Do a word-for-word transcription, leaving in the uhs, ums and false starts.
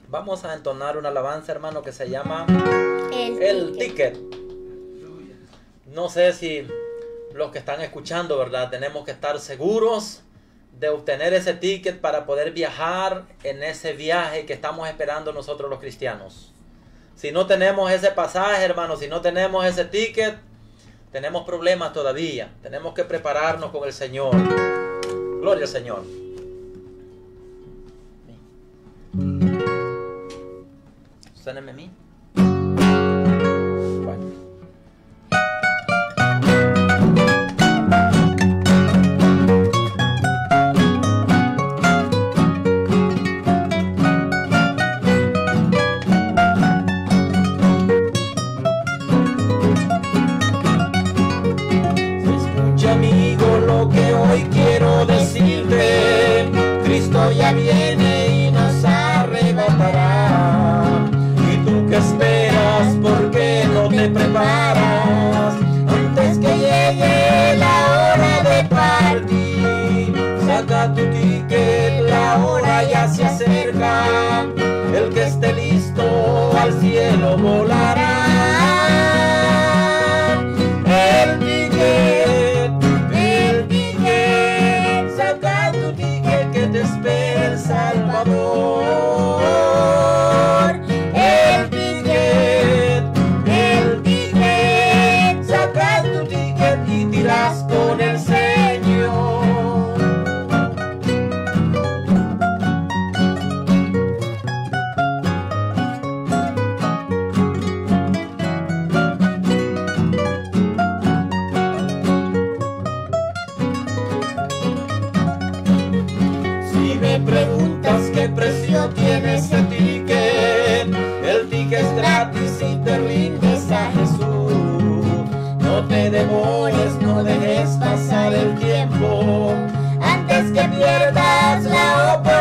Vamos a entonar una alabanza, hermano, que se llama El, El ticket. Ticket. No sé si los que están escuchando, ¿verdad? Tenemos que estar seguros de obtener ese ticket para poder viajar en ese viaje que estamos esperando nosotros los cristianos. Si no tenemos ese pasaje, hermano, si no tenemos ese ticket, tenemos problemas todavía. Tenemos que prepararnos con el Señor. Gloria al Señor. Suéneme a mí. Bueno. Escucha, amigo, lo que hoy quiero decirte. Cristo ya viene y nos arrebatará. ¿Y tú qué esperas? ¿Por qué no te preparas? Antes que llegue la hora de partir, saca tu ticket, la hora ya se acerca. El que esté listo al cielo volará. El ticket, el ticket, saca tu ticket que te espera el Salvador. El ticket, el ticket, saca tu ticket y te irás con el Señor. Si me preguntas qué precio tiene ese ticket, el ticket es gratis y te rindes a Jesús. No te demores, no dejes pasar el tiempo antes que pierdas la oportunidad.